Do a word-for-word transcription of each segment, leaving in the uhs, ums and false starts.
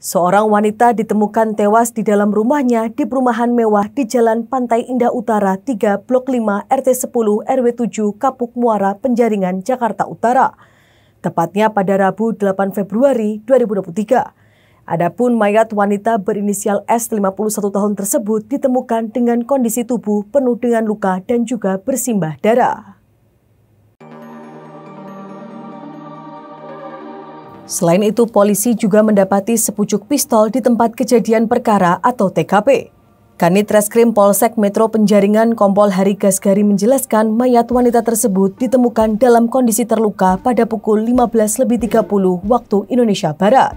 Seorang wanita ditemukan tewas di dalam rumahnya di perumahan mewah di Jalan Pantai Indah Utara tiga Blok lima R T sepuluh R W tujuh Kapuk Muara, Penjaringan, Jakarta Utara. Tepatnya pada Rabu delapan Februari dua ribu dua puluh tiga. Adapun mayat wanita berinisial S lima puluh satu tahun tersebut ditemukan dengan kondisi tubuh penuh dengan luka dan juga bersimbah darah. Selain itu, polisi juga mendapati sepucuk pistol di tempat kejadian perkara atau T K P. Kanit Reskrim Polsek Metro Penjaringan Kompol Hari Gasgari menjelaskan mayat wanita tersebut ditemukan dalam kondisi terluka pada pukul lima belas lebih tiga puluh waktu Indonesia Barat.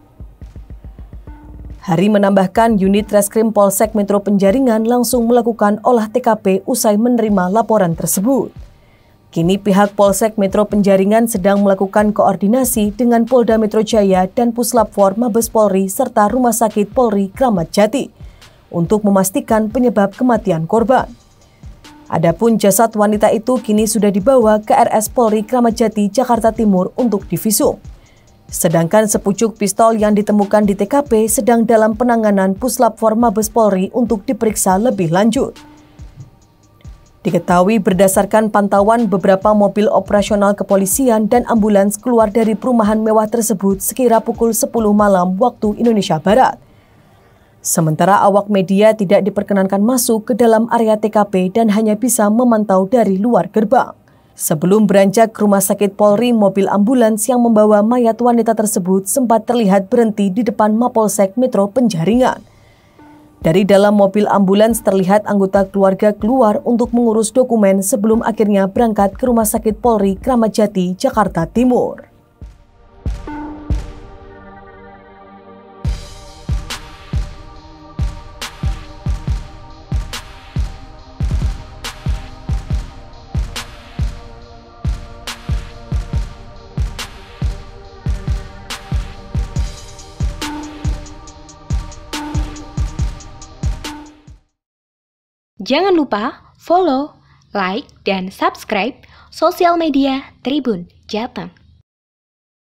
Hari menambahkan unit Reskrim Polsek Metro Penjaringan langsung melakukan olah T K P usai menerima laporan tersebut. Kini pihak Polsek Metro Penjaringan sedang melakukan koordinasi dengan Polda Metro Jaya dan Puslapfor Mabes Polri serta Rumah Sakit Polri Kramat Jati untuk memastikan penyebab kematian korban. Adapun jasad wanita itu kini sudah dibawa ke R S Polri Kramat Jati, Jakarta Timur untuk divisum. Sedangkan sepucuk pistol yang ditemukan di T K P sedang dalam penanganan Puslapfor Mabes Polri untuk diperiksa lebih lanjut. Diketahui berdasarkan pantauan beberapa mobil operasional kepolisian dan ambulans keluar dari perumahan mewah tersebut sekira pukul sepuluh malam waktu Indonesia Barat. Sementara awak media tidak diperkenankan masuk ke dalam area T K P dan hanya bisa memantau dari luar gerbang. Sebelum beranjak ke rumah sakit Polri, mobil ambulans yang membawa mayat wanita tersebut sempat terlihat berhenti di depan Mapolsek Metro Penjaringan. Dari dalam mobil ambulans terlihat anggota keluarga keluar untuk mengurus dokumen sebelum akhirnya berangkat ke Rumah Sakit Polri Kramat Jati, Jakarta Timur. Jangan lupa follow, like, dan subscribe sosial media Tribun Jateng.